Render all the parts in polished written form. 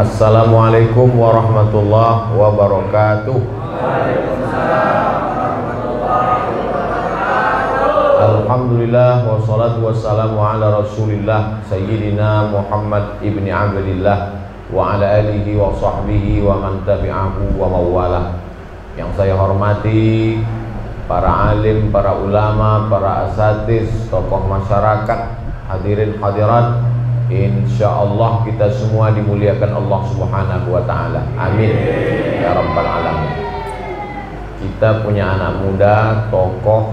Assalamualaikum warahmatullahi wabarakatuh. Alhamdulillah wassalatu wassalamu ala rasulillah Sayyidina Muhammad ibni Abdillah wa ala alihi wa sahbihi wa man tabi'ahu wa mawalah. Yang saya hormati para alim, para ulama, para asatiz, tokoh masyarakat, hadirin hadirat, insyaallah kita semua dimuliakan Allah Subhanahu wa taala. Amin ya rabbal alamin. Kita punya anak muda, tokoh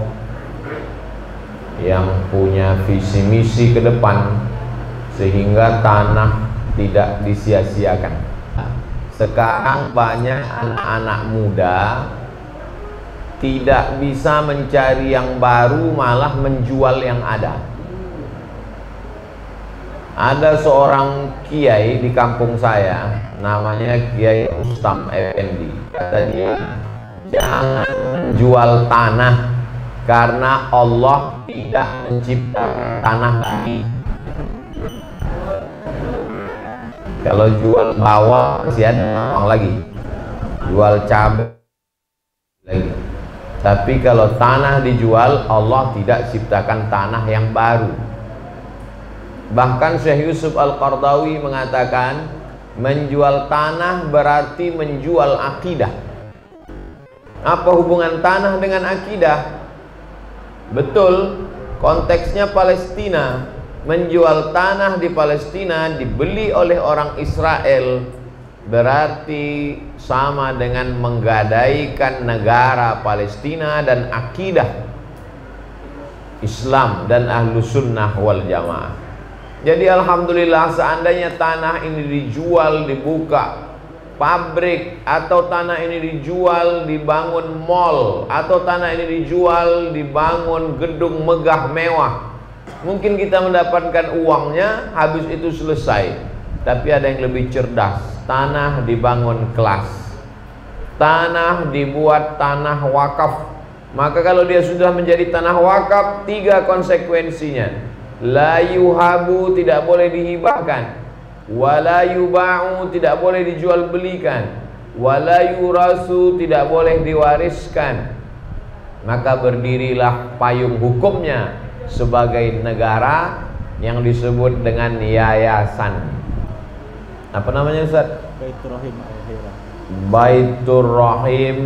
yang punya visi misi ke depan sehingga tanah tidak disia-siakan. Sekarang banyak anak-anak muda tidak bisa mencari yang baru, malah menjual yang ada. Ada seorang kiai di kampung saya, namanya Kiai Ustam Effendi. Kata dia, jangan jual tanah karena Allah tidak menciptakan tanah lagi. Kalau jual bawang masih ada uang lagi, jual cabai lagi. Tapi kalau tanah dijual, Allah tidak ciptakan tanah yang baru. Bahkan Syekh Yusuf Al-Qardawi mengatakan, menjual tanah berarti menjual akidah. Apa hubungan tanah dengan akidah? Betul, konteksnya Palestina. Menjual tanah di Palestina dibeli oleh orang Israel berarti sama dengan menggadaikan negara Palestina dan akidah Islam dan ahlu sunnah wal jamaah. Jadi alhamdulillah, seandainya tanah ini dijual, dibuka pabrik, atau tanah ini dijual, dibangun mall, atau tanah ini dijual, dibangun gedung megah mewah, mungkin kita mendapatkan uangnya, habis itu selesai. Tapi ada yang lebih cerdas, tanah dibangun kelas, tanah dibuat tanah wakaf. Maka kalau dia sudah menjadi tanah wakaf, 3 konsekuensinya: la yuhabu, tidak boleh dihibahkan; wala yuba'u, tidak boleh dijual belikan; wala yurasu, tidak boleh diwariskan. Maka berdirilah payung hukumnya sebagai negara yang disebut dengan yayasan. Apa namanya Ustaz? Baitur Rahim Al-Khairiyah. Baitur Rahim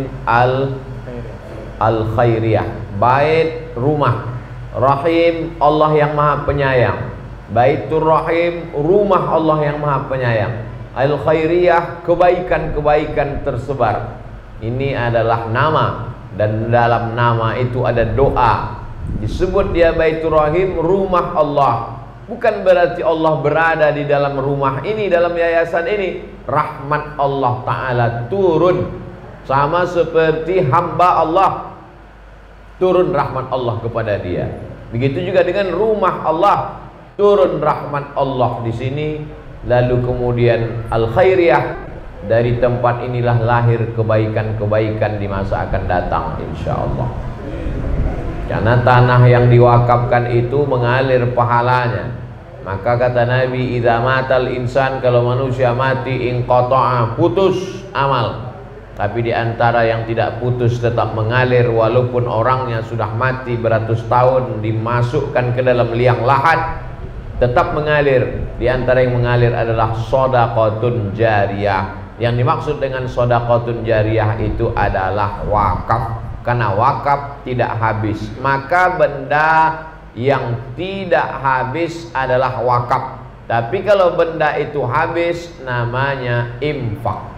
Al-Khairiyah. Bait rumah, Rahim Allah yang Maha Penyayang. Baitur Rahim rumah Allah yang Maha Penyayang. Al-Khairiyah kebaikan-kebaikan tersebar. Ini adalah nama, dan dalam nama itu ada doa. Disebut dia Baitur Rahim, rumah Allah. Bukan berarti Allah berada di dalam rumah ini, dalam yayasan ini. Rahmat Allah Ta'ala turun, sama seperti hamba Allah turun rahmat Allah kepada dia. Begitu juga dengan rumah Allah, turun rahmat Allah di sini. Lalu kemudian Al-Khairiyah, dari tempat inilah lahir kebaikan-kebaikan di masa akan datang insyaallah. Karena tanah yang diwakafkan itu mengalir pahalanya. Maka kata Nabi, idza matal insan, kalau manusia mati, inqata'a, putus amal. Tapi di antara yang tidak putus tetap mengalir, walaupun orangnya sudah mati beratus tahun, dimasukkan ke dalam liang lahat, tetap mengalir. Di antara yang mengalir adalah shadaqatun jariyah. Yang dimaksud dengan shadaqatun jariyah itu adalah wakaf. Karena wakaf tidak habis, maka benda yang tidak habis adalah wakaf. Tapi kalau benda itu habis, namanya infak.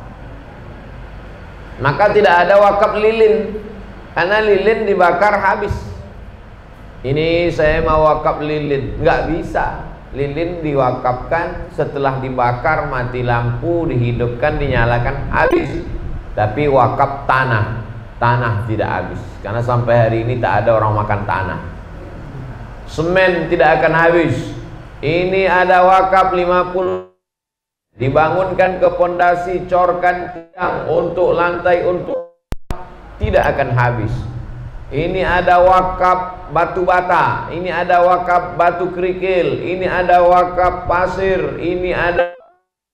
Maka tidak ada wakaf lilin, karena lilin dibakar habis. Ini saya mau wakaf lilin, nggak bisa. Lilin diwakafkan setelah dibakar, mati lampu, dihidupkan, dinyalakan, habis. Tapi wakaf tanah, tanah tidak habis, karena sampai hari ini tak ada orang makan tanah. Semen tidak akan habis. Ini ada wakaf 50, dibangunkan ke pondasi, corkan tiang, untuk lantai, untuk, tidak akan habis. Ini ada wakaf batu bata, ini ada wakaf batu kerikil, ini ada wakaf pasir, ini ada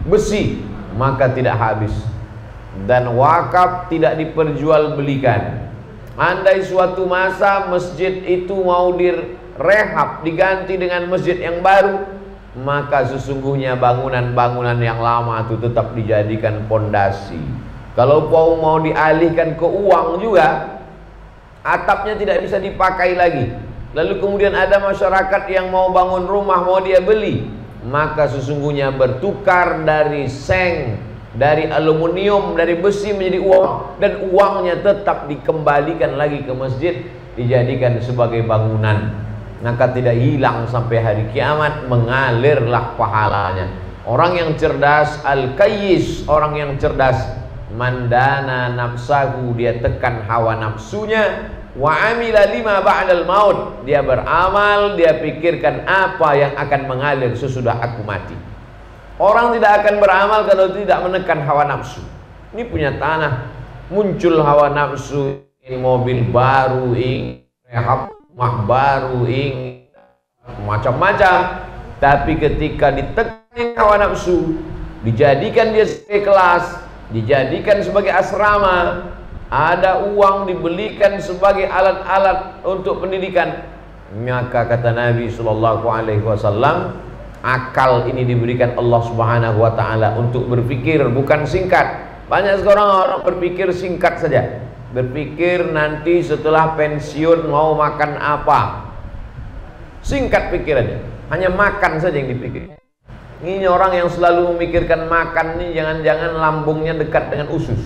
besi, maka tidak habis. Dan wakaf tidak diperjualbelikan. Andai suatu masa masjid itu mau direhab, diganti dengan masjid yang baru, maka sesungguhnya bangunan-bangunan yang lama itu tetap dijadikan pondasi. Kalau mau dialihkan ke uang juga, atapnya tidak bisa dipakai lagi. Lalu kemudian ada masyarakat yang mau bangun rumah, mau dia beli, maka sesungguhnya bertukar dari seng, dari aluminium, dari besi menjadi uang, dan uangnya tetap dikembalikan lagi ke masjid, dijadikan sebagai bangunan. Maka tidak hilang sampai hari kiamat, mengalirlah pahalanya. Orang yang cerdas, al-kayyis, orang yang cerdas, mandana nafsahu, dia tekan hawa nafsunya, wa amila lima ba'dal maut, dia beramal, dia pikirkan apa yang akan mengalir sesudah aku mati. Orang tidak akan beramal kalau tidak menekan hawa nafsu. Ini punya tanah, muncul hawa nafsu, ini mobil baru, ini rumah baru, ini macam-macam. Tapi ketika ditekan hawa nafsu, dijadikan dia sebagai kelas, dijadikan sebagai asrama, ada uang dibelikan sebagai alat-alat untuk pendidikan, maka kata Nabi SAW, akal ini diberikan Allah Subhanahu wa ta'ala untuk berpikir, bukan singkat. Banyak sekarang orang berpikir singkat saja, berpikir nanti setelah pensiun mau makan apa, singkat pikirannya, hanya makan saja yang dipikir. Ini orang yang selalu memikirkan makan ini, jangan-jangan lambungnya dekat dengan usus.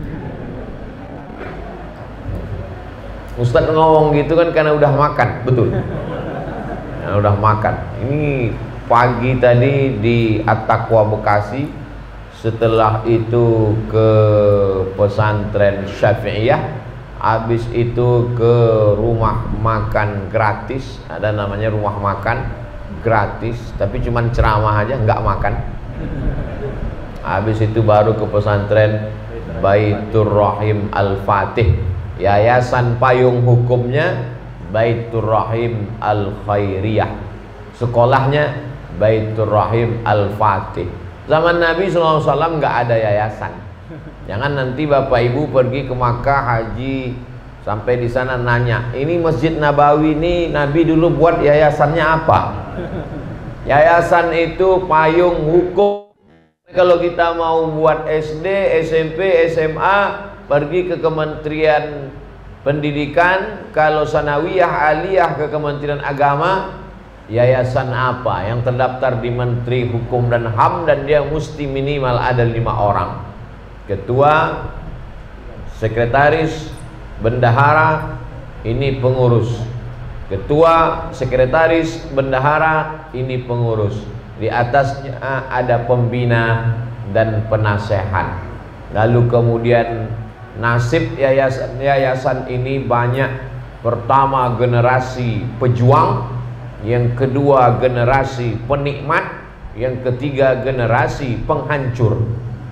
Ustadz ngomong gitu kan karena udah makan, betul. Karena udah makan. Ini pagi tadi di At-Taqwa Bekasi, setelah itu ke pesantren Syafi'iyah, habis itu ke rumah makan gratis, ada namanya rumah makan gratis, tapi cuman ceramah aja, nggak makan. Habis itu baru ke pesantren Baitur Rahim Al-Fatih, yayasan payung hukumnya Baitur Rahim Al-Khairiyah, sekolahnya Baitur Rahim Al-Fatih. Zaman Nabi SAW nggak ada yayasan. Jangan nanti Bapak Ibu pergi ke Makkah haji, sampai di sana nanya, ini Masjid Nabawi ini Nabi dulu buat yayasannya apa? Yayasan itu payung hukum. Kalau kita mau buat SD, SMP, SMA, pergi ke Kementerian Pendidikan. Kalau sanawiyah, aliyah ke Kementerian Agama. Yayasan apa yang terdaftar di Menteri Hukum dan HAM, dan dia mesti minimal ada 5 orang. Ketua, sekretaris, bendahara, ini pengurus. Ketua, sekretaris, bendahara, ini pengurus. Di atasnya ada pembina dan penasehat. Lalu kemudian nasib yayasan ini banyak. Pertama generasi pejuang, yang kedua generasi penikmat, yang ketiga generasi penghancur.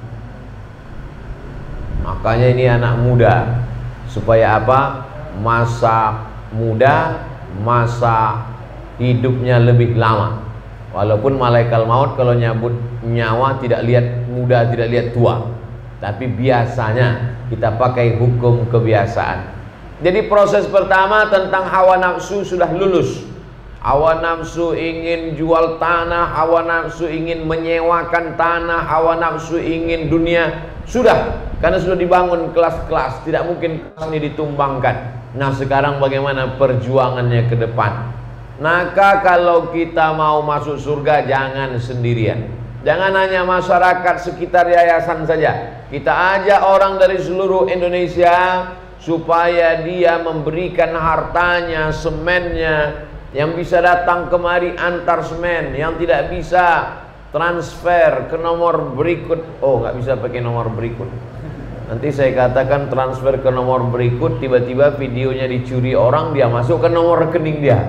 Makanya ini anak muda, supaya apa? Masa muda, masa hidupnya lebih lama. Walaupun malaikat maut kalau nyabut nyawa tidak lihat muda, tidak lihat tua, tapi biasanya kita pakai hukum kebiasaan. Jadi proses pertama tentang hawa nafsu sudah lulus. Hawa nafsu ingin jual tanah, hawa nafsu ingin menyewakan tanah, hawa nafsu ingin dunia, sudah, karena sudah dibangun kelas-kelas, tidak mungkin kelas ini ditumbangkan. Nah sekarang bagaimana perjuangannya ke depan? Maka kalau kita mau masuk surga, jangan sendirian. Jangan hanya masyarakat sekitar yayasan saja. Kita ajak orang dari seluruh Indonesia supaya dia memberikan hartanya, semennya, yang bisa datang kemari antar semen, yang tidak bisa transfer ke nomor berikut. Oh, nggak bisa pakai nomor berikut. Nanti saya katakan transfer ke nomor berikut, tiba-tiba videonya dicuri orang, dia masuk ke nomor rekening dia.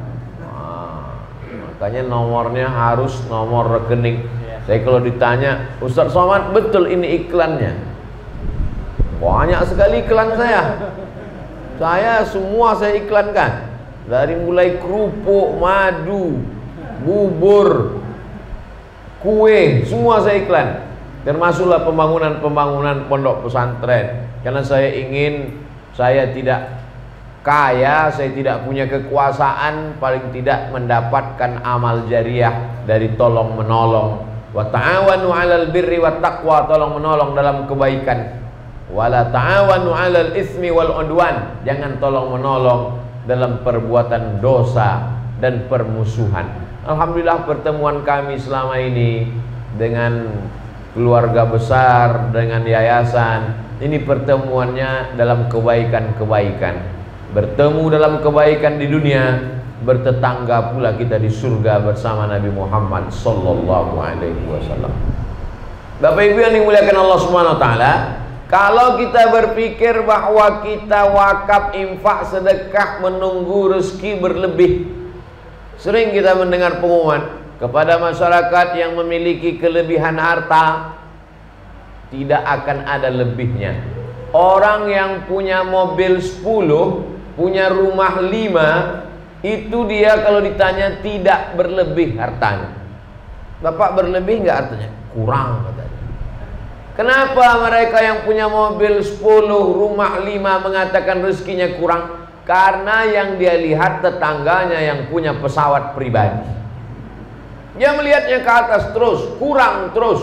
Makanya nomornya harus nomor rekening. Saya kalau ditanya, Ustaz Somad, betul ini iklannya? Banyak sekali iklan saya. Saya semua saya iklankan. Dari mulai kerupuk, madu, bubur, kue, semua saya iklan. Termasuklah pembangunan pondok pesantren. Karena saya tidak kaya, saya tidak punya kekuasaan, paling tidak mendapatkan amal jariah dari tolong menolong. Wa ta'awanu 'alal birri wat taqwa, tolong menolong dalam kebaikan. Wala ta'awanu 'alal ismi wal 'udwan, jangan tolong menolong dalam perbuatan dosa dan permusuhan. Alhamdulillah pertemuan kami selama ini dengan keluarga besar, dengan yayasan, ini pertemuannya dalam kebaikan-kebaikan. Bertemu dalam kebaikan di dunia, bertetangga pula kita di surga bersama Nabi Muhammad sallallahu alaihi wasallam. Bapak Ibu yang dimuliakan Allah Subhanahu wa taala, kalau kita berpikir bahwa kita wakaf, infak, sedekah menunggu rezeki berlebih, sering kita mendengar pengumuman kepada masyarakat yang memiliki kelebihan harta, tidak akan ada lebihnya. Orang yang punya mobil 10, punya rumah 5, itu dia kalau ditanya tidak berlebih hartanya. Bapak berlebih nggak artinya? Kurang katanya. Kenapa mereka yang punya mobil 10, rumah 5 mengatakan rezekinya kurang? Karena yang dia lihat tetangganya yang punya pesawat pribadi, dia melihatnya ke atas terus, kurang terus.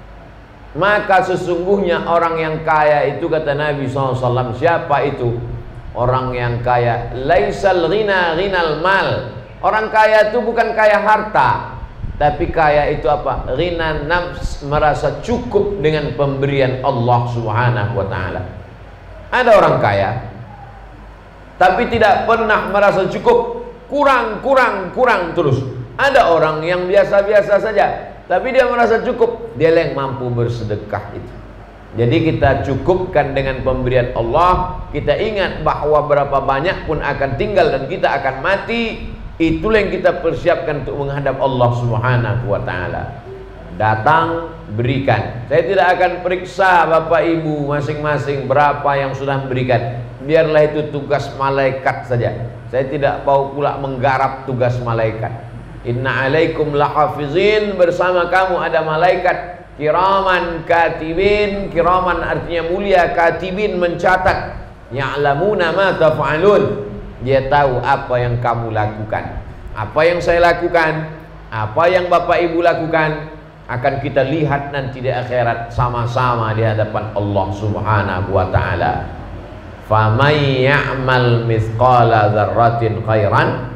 Maka sesungguhnya orang yang kaya itu, kata Nabi SAW, siapa itu? Orang yang kaya, laisal ghina ghinal mal. Orang kaya itu bukan kaya harta, tapi kaya itu apa? Ghina nafs, merasa cukup dengan pemberian Allah Subhanahu wa taala. Ada orang kaya tapi tidak pernah merasa cukup, kurang terus. Ada orang yang biasa-biasa saja, tapi dia merasa cukup, dia yang mampu bersedekah itu. Jadi kita cukupkan dengan pemberian Allah. Kita ingat bahwa berapa banyak pun akan tinggal dan kita akan mati. Itulah yang kita persiapkan untuk menghadap Allah Subhanahu wa taala. Datang, berikan. Saya tidak akan periksa Bapak Ibu masing-masing berapa yang sudah memberikan. Biarlah itu tugas malaikat saja. Saya tidak mau pula menggarap tugas malaikat. Inna alaikum lahafizin, bersama kamu ada malaikat kiraman katibin. Kiraman artinya mulia, katibin mencatat. Ya'lamuna ma taf'alun, dia tahu apa yang kamu lakukan. Apa yang saya lakukan, apa yang Bapak Ibu lakukan, akan kita lihat nanti di akhirat sama-sama di hadapan Allah Subhanahu wa taala. Faman ya'mal mithqala dzarratin khairan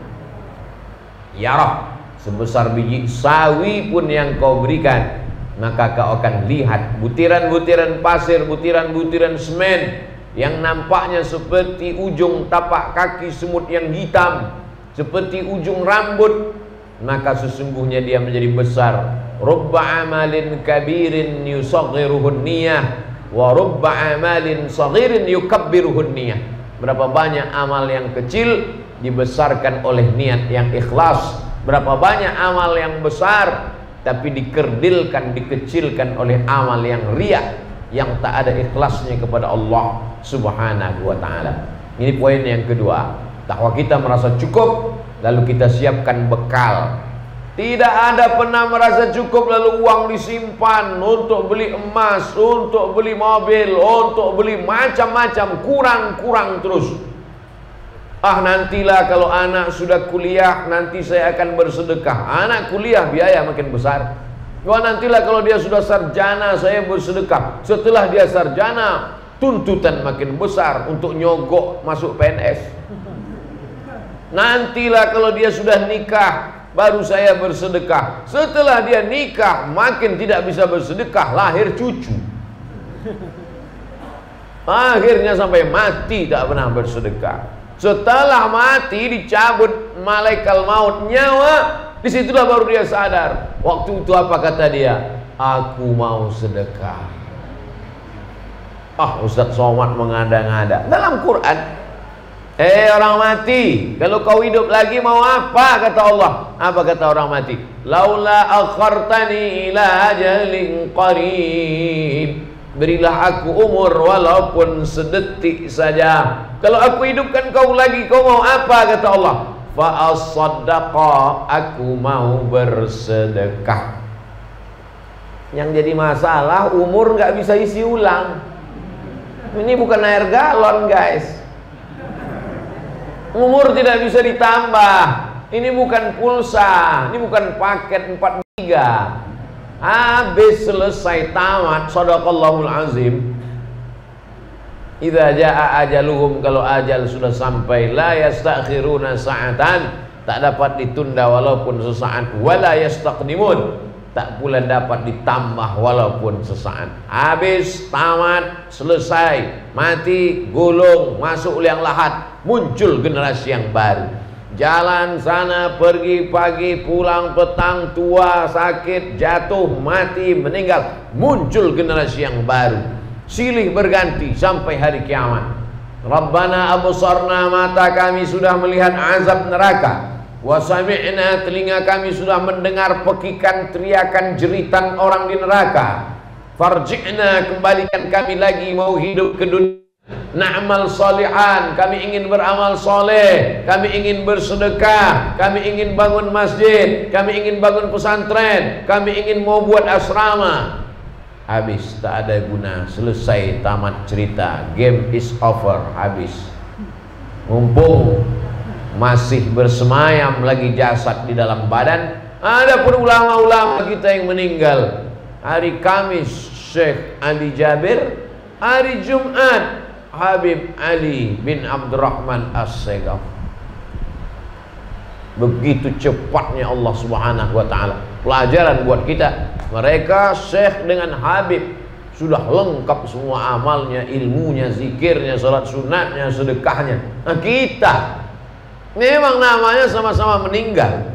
yarah. Sebesar biji sawi pun yang kau berikan, maka kau akan lihat butiran-butiran pasir, butiran-butiran semen yang nampaknya seperti ujung tapak kaki semut yang hitam, seperti ujung rambut, maka sesungguhnya dia menjadi besar. Rubba amalin kabirin yusaghiruhun niyah wa rubba amalin saghirin yukabbiruhun niyah. Berapa banyak amal yang kecil dibesarkan oleh niat yang ikhlas. Berapa banyak amal yang besar tapi dikerdilkan, dikecilkan oleh amal yang riya, yang tak ada ikhlasnya kepada Allah Subhanahu wa taala. Ini poin yang kedua. Bahwa kita merasa cukup, lalu kita siapkan bekal. Tidak ada pernah merasa cukup lalu uang disimpan untuk beli emas, untuk beli mobil, untuk beli macam-macam, kurang terus. Ah, nantilah kalau anak sudah kuliah, nanti saya akan bersedekah. Anak kuliah biaya makin besar. Wah, nantilah kalau dia sudah sarjana, saya bersedekah. Setelah dia sarjana, tuntutan makin besar untuk nyogok masuk PNS. Nantilah kalau dia sudah nikah, baru saya bersedekah. Setelah dia nikah, makin tidak bisa bersedekah, lahir cucu. Akhirnya sampai mati tak pernah bersedekah. Setelah mati dicabut malaikat maut nyawa, disitulah baru dia sadar. Waktu itu apa kata dia? Aku mau sedekah. Ah, Ustaz Somad mengada-ngada. Dalam Quran, orang mati, kalau kau hidup lagi mau apa? Kata Allah. Apa kata orang mati? Laula akhartani ila ajalin qarib, berilah aku umur walaupun sedetik saja. Kalau aku hidupkan kau lagi, kau mau apa? Kata Allah. Fa as-saddaqa, aku mau bersedekah. Yang jadi masalah umur nggak bisa isi ulang. Ini bukan air galon guys. Umur tidak bisa ditambah. Ini bukan pulsa. Ini bukan paket 4 giga. Habis, selesai, tamat. Shadaqallahul azim. Idza jaa ajaluhum, kalau ajal sudah sampai, la yastakhiruna sa'atan, tak dapat ditunda walaupun sesaat, wala yastaqdimun, tak pula dapat ditambah walaupun sesaat. Habis, tamat, selesai, mati, gulung, masuk liang lahat, muncul generasi yang baru. Jalan sana, pergi pagi, pulang petang, tua, sakit, jatuh, mati, meninggal, muncul generasi yang baru. Silih berganti sampai hari kiamat. Rabbana absarna, mata kami sudah melihat azab neraka. Wa sami'na, telinga kami sudah mendengar pekikan, teriakan, jeritan orang di neraka. Farji'na, kembalikan kami lagi, mau hidup ke dunia. Na'mal salihan, kami ingin beramal soleh, kami ingin bersedekah, kami ingin bangun masjid, kami ingin bangun pesantren, kami ingin mau buat asrama. Habis, tak ada guna, selesai, tamat cerita, game is over, habis. Mumpung masih bersemayam lagi jasad di dalam badan. Ada pun ulama-ulama kita yang meninggal. Hari Kamis Syekh Ali Jabir, hari Jumat Habib Ali bin Abdurrahman As-Segaf. Begitu cepatnya Allah Subhanahu wa ta'ala. Pelajaran buat kita. Mereka Syekh dengan Habib sudah lengkap semua amalnya, ilmunya, zikirnya, salat sunatnya, sedekahnya. Nah, kita memang namanya sama-sama meninggal,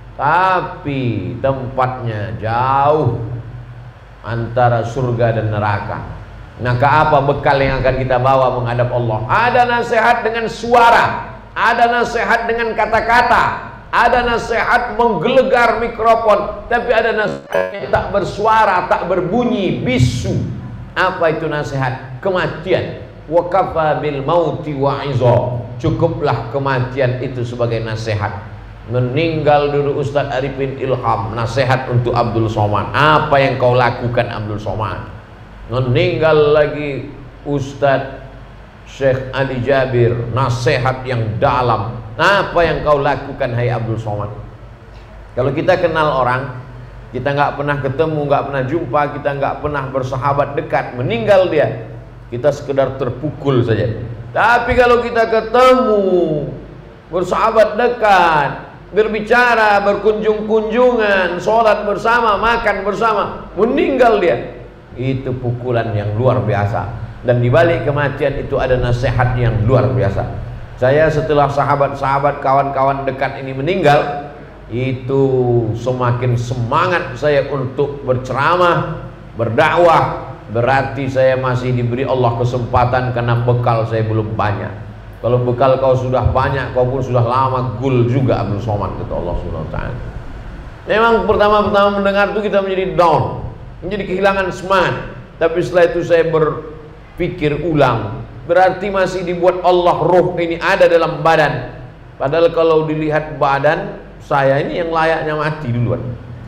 tapi tempatnya jauh antara surga dan neraka. Maka apa bekal yang akan kita bawa menghadap Allah? Ada nasihat dengan suara, ada nasihat dengan kata-kata, ada nasihat menggelegar mikrofon, tapi ada nasihat yang tak bersuara, tak berbunyi, bisu. Apa itu nasihat? Kematian. Wa kafa bil mauti wa'iza. Cukuplah kematian itu sebagai nasihat. Meninggal dulu Ustadz Arifin Ilham, nasihat untuk Abdul Somad. Apa yang kau lakukan Abdul Somad? Meninggal lagi Ustadz Syekh Ali Jabir, nasihat yang dalam. Apa yang kau lakukan hai Abdul Somad? Kalau kita kenal orang, kita nggak pernah ketemu, nggak pernah jumpa, kita nggak pernah bersahabat dekat, meninggal dia, kita sekedar terpukul saja. Tapi kalau kita ketemu, bersahabat dekat, berbicara, berkunjung-kunjungan, sholat bersama, makan bersama, meninggal dia, itu pukulan yang luar biasa. Dan di balik kematian itu ada nasihat yang luar biasa. Saya setelah sahabat-sahabat, kawan-kawan dekat ini meninggal, itu semakin semangat saya untuk berceramah, berdakwah. Berarti saya masih diberi Allah kesempatan karena bekal saya belum banyak. Kalau bekal kau sudah banyak, kau pun sudah lama gul juga Abdul Somad, kata Allah Subhanahu wa ta'ala. Memang pertama-tama mendengar itu kita menjadi down, menjadi kehilangan semangat. Tapi setelah itu saya berpikir ulang, berarti masih dibuat Allah roh ini ada dalam badan. Padahal kalau dilihat badan saya ini yang layaknya mati duluan.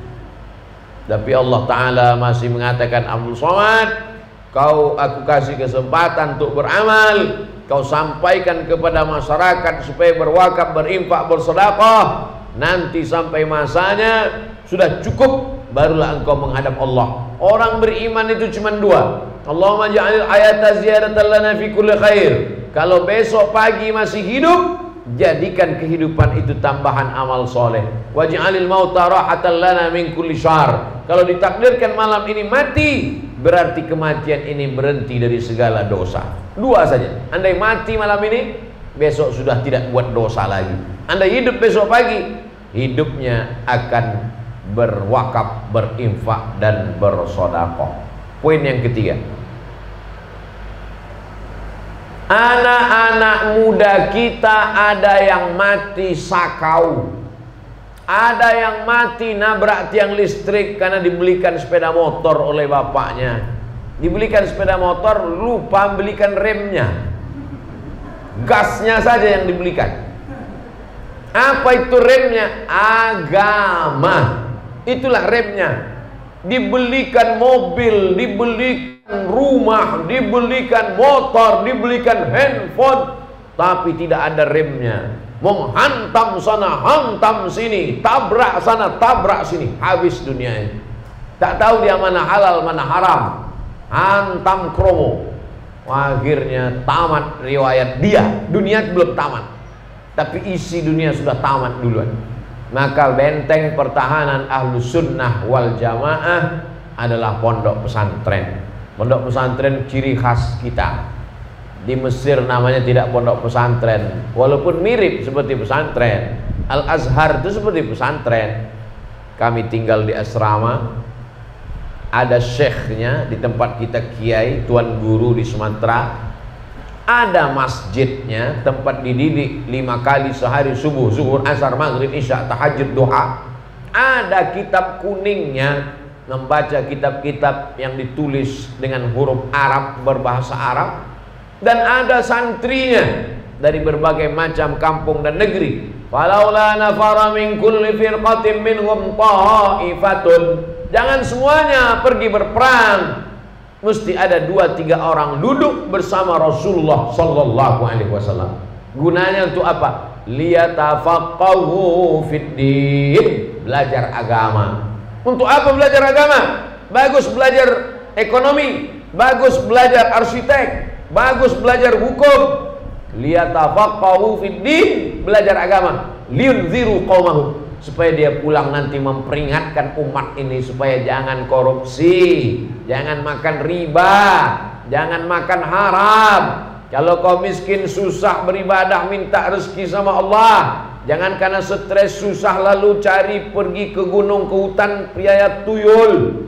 Tapi Allah Ta'ala masih mengatakan, Abdul Somad, kau aku kasih kesempatan untuk beramal, kau sampaikan kepada masyarakat supaya berwakaf, berinfak, bersedekah. Nanti sampai masanya sudah cukup, barulah engkau menghadap Allah. Orang beriman itu cuma dua. Allahumma ja'alil ayata ziyadatan lana fi kulli khair. Kalau besok pagi masih hidup, jadikan kehidupan itu tambahan amal soleh. Waj'alil mauta rahatan lana min kulli syarr. Kalau ditakdirkan malam ini mati, berarti kematian ini berhenti dari segala dosa. Dua saja. Andai mati malam ini, besok sudah tidak buat dosa lagi. Andai hidup besok pagi, hidupnya akan berwakaf, berinfak, dan bersedekah. Poin yang ketiga, anak-anak muda kita ada yang mati sakau, ada yang mati nabrak tiang listrik karena dibelikan sepeda motor oleh bapaknya. Dibelikan sepeda motor, lupa belikan remnya, gasnya saja yang dibelikan. Apa itu remnya? Agama. Itulah remnya. dibelikan mobil, dibelikan rumah, dibelikan motor, dibelikan handphone, tapi tidak ada remnya. Menghantam sana, hantam sini, tabrak sana, tabrak sini, habis dunia ini. Tak tahu dia mana halal, mana haram. Hantam kromo. Akhirnya tamat riwayat dia. Dunia belum tamat, tapi isi dunia sudah tamat duluan. Maka benteng pertahanan Ahlus Sunnah wal Jamaah adalah pondok pesantren. Pondok pesantren ciri khas kita. Di Mesir namanya tidak pondok pesantren, walaupun mirip seperti pesantren. Al-Azhar itu seperti pesantren. Kami tinggal di asrama, ada syekhnya di tempat kita kiai, tuan guru di Sumatera. Ada masjidnya, tempat dididik 5 kali sehari, subuh, zuhur, asar, maghrib, isya, tahajud, duha. Ada kitab kuningnya, membaca kitab-kitab yang ditulis dengan huruf Arab, berbahasa Arab. Dan ada santrinya dari berbagai macam kampung dan negeri. Falaula nafara min kulli firqatin minhum ta'ifatun. Jangan semuanya pergi berperang. Mesti ada 2-3 orang duduk bersama Rasulullah sallallahu alaihi wasallam. Gunanya untuk apa? Liyatafaqahu fiddin, belajar agama. Untuk apa belajar agama? Bagus belajar ekonomi, bagus belajar arsitek, bagus belajar hukum. Liyatafaqahu fiddin, belajar agama. Liyunziru qaumahum, supaya dia pulang nanti memperingatkan umat ini supaya jangan korupsi, jangan makan riba, jangan makan haram. Kalau kau miskin susah beribadah, minta rezeki sama Allah. Jangan karena stres susah lalu cari pergi ke gunung, ke hutan, piayat tuyul.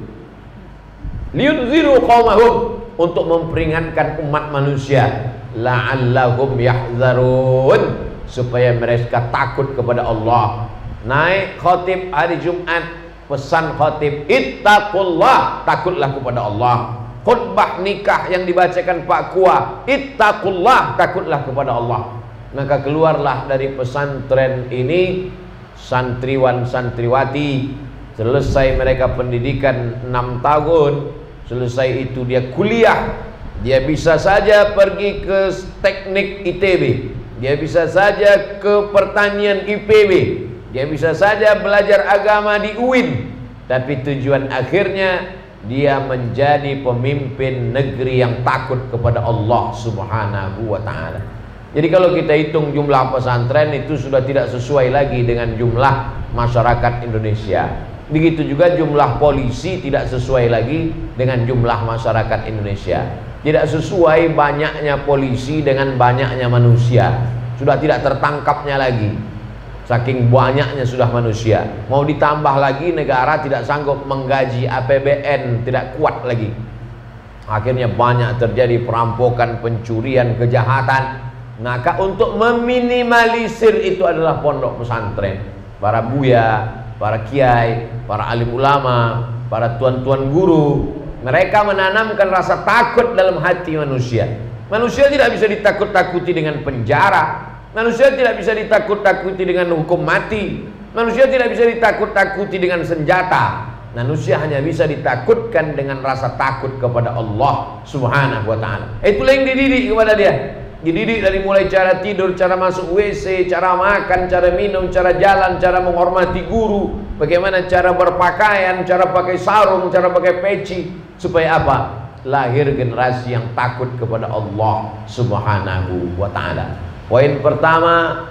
Liyunziru qaumahum, untuk memperingatkan umat manusia. La'allahum yahzarun, supaya mereka takut kepada Allah. Naik khotib hari Jumat, pesan khotib, ittaqullah, takutlah kepada Allah. Khutbah nikah yang dibacakan Pak Kua, ittaqullah, takutlah kepada Allah. Maka keluarlah dari pesantren ini santriwan santriwati. Selesai mereka pendidikan 6 tahun, selesai itu dia kuliah. Dia bisa saja pergi ke teknik ITB, dia bisa saja ke pertanian IPB, dia bisa saja belajar agama di UIN, tapi tujuan akhirnya dia menjadi pemimpin negeri yang takut kepada Allah Subhanahu wa ta'ala. Jadi kalau kita hitung jumlah pesantren itu sudah tidak sesuai lagi dengan jumlah masyarakat Indonesia. Begitu juga jumlah polisi tidak sesuai lagi dengan jumlah masyarakat Indonesia. Tidak sesuai banyaknya polisi dengan banyaknya manusia. Sudah tidak tertangkapnya lagi. Saking banyaknya sudah manusia. Mau ditambah lagi, negara tidak sanggup menggaji APBN, tidak kuat lagi. Akhirnya banyak terjadi perampokan, pencurian, kejahatan. Maka untuk meminimalisir itu adalah pondok pesantren. Para buya, para kiai, para alim ulama, para tuan-tuan guru, mereka menanamkan rasa takut dalam hati manusia. Manusia tidak bisa ditakut-takuti dengan penjara. Manusia tidak bisa ditakut-takuti dengan hukum mati. Manusia tidak bisa ditakut-takuti dengan senjata. Manusia hanya bisa ditakutkan dengan rasa takut kepada Allah Subhanahu wa ta'ala. Itulah yang dididik kepada dia. Dididik dari mulai cara tidur, cara masuk WC, cara makan, cara minum, cara jalan, cara menghormati guru, bagaimana cara berpakaian, cara pakai sarung, cara pakai peci. Supaya apa? Lahir generasi yang takut kepada Allah Subhanahu wa ta'ala. Poin pertama,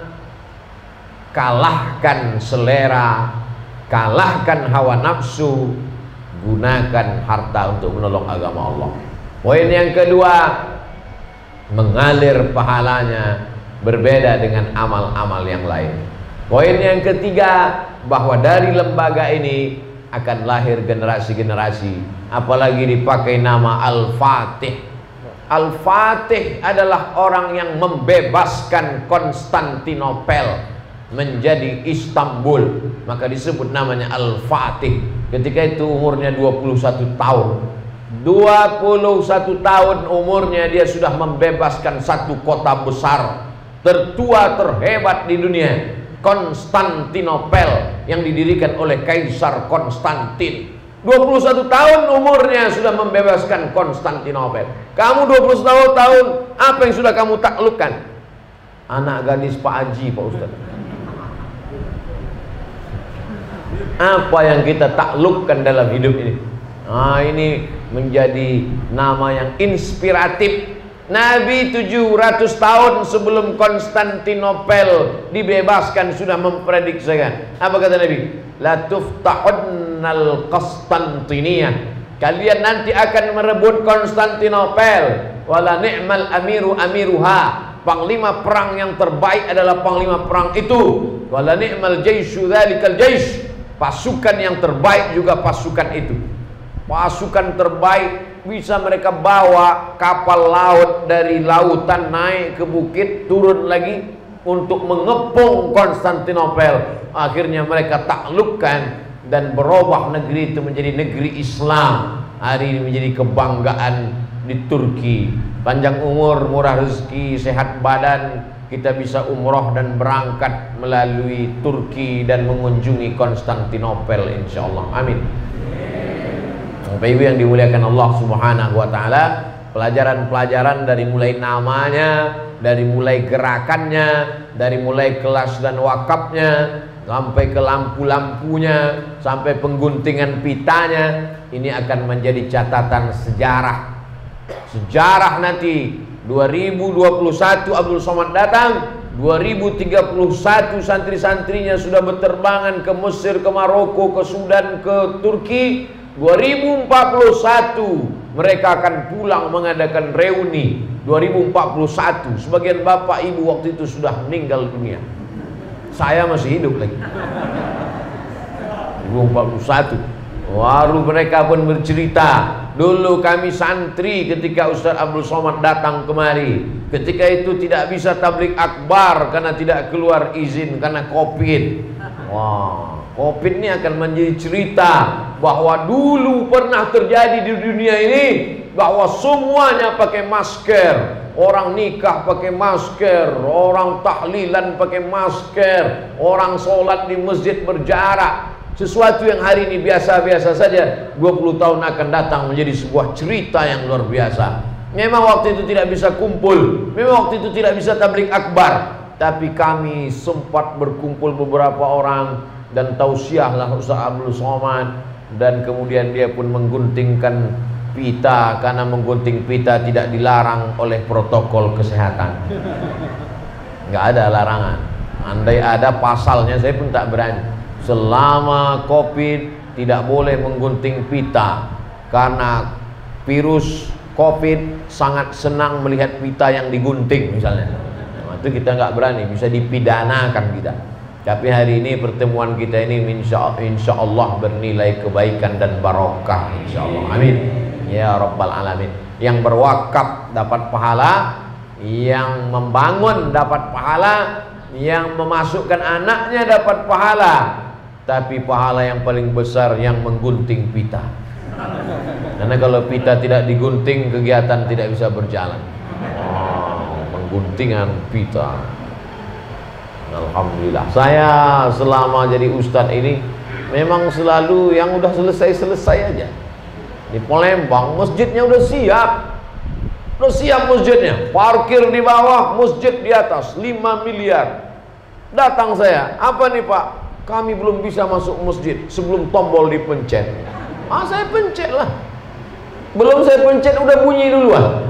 kalahkan selera, kalahkan hawa nafsu, gunakan harta untuk menolong agama Allah. Poin yang kedua, mengalir pahalanya berbeda dengan amal-amal yang lain. Poin yang ketiga, bahwa dari lembaga ini akan lahir generasi-generasi, apalagi dipakai nama Al-Fatih. Al-Fatih adalah orang yang membebaskan Konstantinopel menjadi Istanbul, maka disebut namanya Al-Fatih. Ketika itu umurnya 21 tahun. 21 tahun umurnya dia sudah membebaskan satu kota besar, tertua terhebat di dunia, Konstantinopel, yang didirikan oleh Kaisar Konstantin. 21 tahun umurnya sudah membebaskan Konstantinopel. Kamu 21 tahun, apa yang sudah kamu taklukkan? Anak gadis Pak Haji, Pak Ustaz. Apa yang kita taklukkan dalam hidup ini? Nah, ini menjadi nama yang inspiratif. Nabi 700 tahun sebelum Konstantinopel dibebaskan sudah memprediksikan. Apa kata Nabi? La tuftahunal Konstantiniyah. Kalian nanti akan merebut Konstantinopel. Wala ni'mal amiru amiruha. Panglima perang yang terbaik adalah panglima perang itu. Wala ni'mal jaisyu dzalikal jaish. Pasukan yang terbaik juga pasukan itu. Pasukan terbaik bisa mereka bawa kapal laut dari lautan naik ke bukit, turun lagi untuk mengepung Konstantinopel. Akhirnya mereka taklukkan dan berubah negeri itu menjadi negeri Islam. Hari ini menjadi kebanggaan di Turki. Panjang umur, murah rezeki, sehat badan, kita bisa umroh dan berangkat melalui Turki dan mengunjungi Konstantinopel insyaallah. Amin. Bapak Ibu yang dimuliakan Allah Subhanahu wa taala, pelajaran-pelajaran dari mulai namanya, dari mulai gerakannya, dari mulai kelas dan wakafnya, sampai ke lampu-lampunya, sampai pengguntingan pitanya, ini akan menjadi catatan sejarah. Sejarah nanti 2021 Abdul Somad datang, 2031 santri-santrinya sudah berterbangan ke Mesir, ke Maroko, ke Sudan, ke Turki. 2041 mereka akan pulang mengadakan reuni. 2041 sebagian bapak ibu waktu itu sudah meninggal dunia. Saya masih hidup lagi. 2041 baru mereka pun bercerita, dulu kami santri ketika Ustaz Abdul Somad datang kemari. Ketika itu tidak bisa tablik akbar karena tidak keluar izin karena Covid. Wah, Covid ini akan menjadi cerita bahwa dulu pernah terjadi di dunia ini, bahwa semuanya pakai masker. Orang nikah pakai masker, orang tahlilan pakai masker, orang sholat di masjid berjarak. Sesuatu yang hari ini biasa-biasa saja, 20 tahun akan datang menjadi sebuah cerita yang luar biasa. Memang waktu itu tidak bisa kumpul, memang waktu itu tidak bisa tablik akbar, tapi kami sempat berkumpul beberapa orang dan tausiahlah Ustaz Abdul Somad, dan kemudian dia pun mengguntingkan pita, karena menggunting pita tidak dilarang oleh protokol kesehatan. Nggak ada larangan. Andai ada pasalnya saya pun tak berani. Selama Covid tidak boleh menggunting pita, karena virus Covid sangat senang melihat pita yang digunting misalnya. Nah, itu kita nggak berani, bisa dipidanakan kita. Tapi hari ini pertemuan kita ini insya Allah bernilai kebaikan dan barokah insya Allah. Amin ya rabbal alamin. Yang berwakaf dapat pahala, yang membangun dapat pahala, yang memasukkan anaknya dapat pahala. Tapi pahala yang paling besar yang menggunting pita. Karena kalau pita tidak digunting, kegiatan tidak bisa berjalan. Mengguntingan pita. Alhamdulillah. Saya selama jadi ustadz ini memang selalu yang udah selesai aja. Di Palembang masjidnya udah siap. Udah siap masjidnya. Parkir di bawah, masjid di atas, 5 miliar. Datang saya, apa nih Pak? Kami belum bisa masuk masjid sebelum tombol dipencet. Saya pencet lah. Belum saya pencet udah bunyi duluan.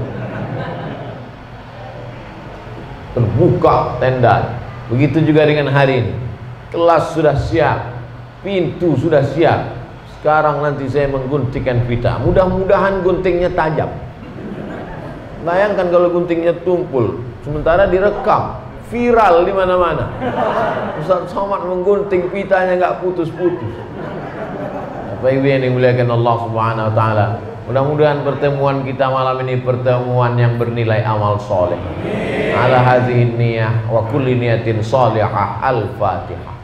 Terbuka tenda. Begitu juga dengan hari ini. Kelas sudah siap, pintu sudah siap. Sekarang nanti saya mengguntingkan pita. Mudah-mudahan guntingnya tajam. Bayangkan kalau guntingnya tumpul, sementara direkam, viral di mana-mana. Ustaz Somad menggunting pitanya nggak putus-putus. Bapak Ibu yang dimuliakan Allah Subhanahu wa taala, mudah-mudahan pertemuan kita malam ini pertemuan yang bernilai amal soleh. Ala hadhihi niyah wa kulli niyatin salihah. Al-Fatihah.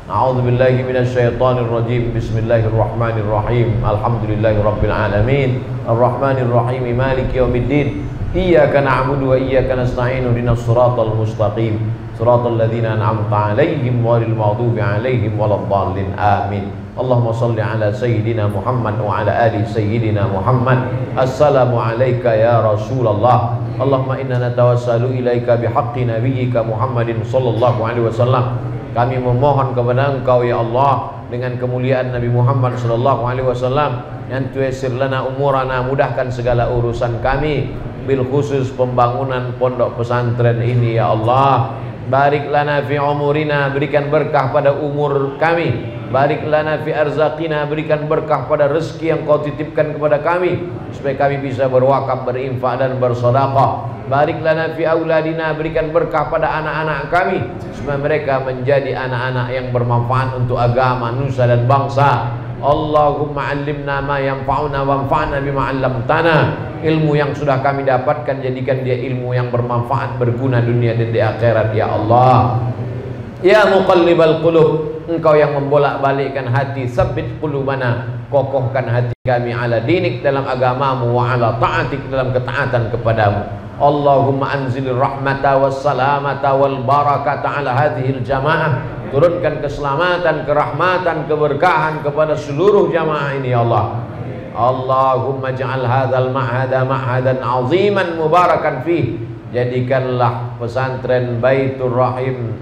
A'udzubillahi minasyaitonirrajim. Bismillahirrahmanirrahim. Alhamdulillahi rabbil alamin. Arrahmanirrahim. Maliki yaumiddin. Iyyaka na'budu wa iyyaka nasta'in. Ihdinas siratal mustaqim. Siratal ladzina an'amta 'alaihim ghairil maghdubi 'alaihim waladdallin. Amin. Allahumma shalli ala sayyidina Muhammad wa ala ali sayyidina Muhammad. Assalamu alayka ya Rasulullah. Allahumma inna natawassalu ilaika bihaqqi nabiyyika Muhammadin sallallahu alaihi wasallam. Kami memohon kepada Engkau ya Allah dengan kemuliaan Nabi Muhammad sallallahu alaihi wasallam, yang tuyassir lana umurana, mudahkan segala urusan kami, bil khusus pembangunan pondok pesantren ini ya Allah. Barik lana fi umurina, berikan berkah pada umur kami. Barik lana fi arzaqina, berikan berkah pada rezeki yang Kau titipkan kepada kami, supaya kami bisa berwakaf, berinfak dan bersedekah. Barik lana fi auladina, berikan berkah pada anak-anak kami, supaya mereka menjadi anak-anak yang bermanfaat untuk agama, nusa dan bangsa. Allahumma 'allimna ma yanfa'una wanfa'na bima 'allamtana. Ilmu yang sudah kami dapatkan, jadikan dia ilmu yang bermanfaat, berguna dunia dan di akhirat ya Allah. Ya muqallibal qulub, Engkau yang membolak-balikkan hati, tsabbit qulubana, kokohkan hati kami ala dinik, dalam agamamu, wa ala ta'atik, dalam ketaatan kepadamu. Allahumma anzilir rahmata was salamata wal barakata ala hadhil jamaah. Turunkan keselamatan, kerahmatan, keberkahan kepada seluruh jamaah ini ya Allah. Allahumma ja'al hadzal ma'hada ma'hadan 'aziman mubarakan fih. Jadikanlah pesantren Baitur Rahim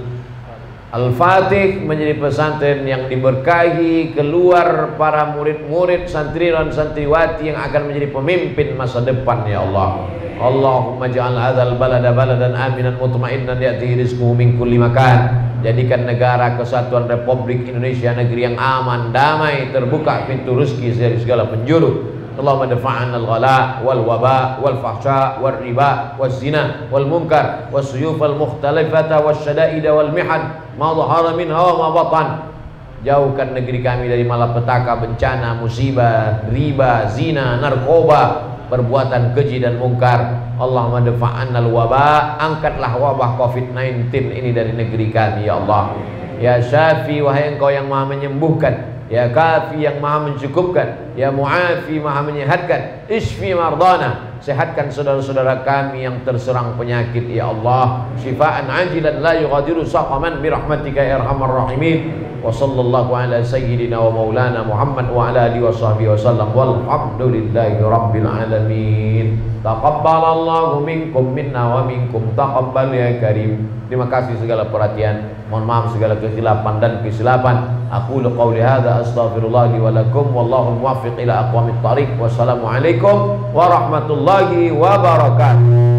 Al-Fatih menjadi pesantren yang diberkahi, keluar para murid-murid, santri dan santriwati yang akan menjadi pemimpin masa depan ya Allah. Allahumma ja'al hadzal balada baladan aminan mutmainnan ya'tihi rizquhu min kulli makan. Jadikan negara kesatuan Republik Indonesia negeri yang aman, damai, terbuka pintu rezeki dari segala penjuru. Allahumma dafa'an al-ghala wal waba wal fahsya wal riba wal zina wal munkar wal suyuf al mukhtalifata wal syada'ida wal mihan ma dhahara minha wa ma batan. Jauhkan negeri kami dari malapetaka, bencana, musibah, riba, zina, narkoba, perbuatan keji dan mungkar. Allahumma dafa'an al-waba, angkatlah wabah COVID-19 ini dari negeri kami ya Allah. Ya Syafi, wahai Engkau yang Maha menyembuhkan. Ya Kafi, yang Maha mencukupkan. Ya Mu'afi, Maha menyehatkan. Isfi mardana, sehatkan saudara-saudara kami yang terserang penyakit ya Allah. Syifaan ajilan la yughadiru saqaman birahmatika ya arhamar rahimin. Wa sallallahu ala sayyidina wa maulana Muhammad wa ala alihi wa sahbihi wa sallam. Walhamdulillahi rabbil alamin. Taqabbalallahu minkum minna wa minkum taqabbal ya karim. Terima kasih segala perhatian. Mohon maaf segala kesilapan dan kesilapan. Aku qauli hadza astaghfirullah li wa lakum wallahu muwaffiq ila aqwamit thariq. Wassalamualaikum warahmatullahi wabarakatuh.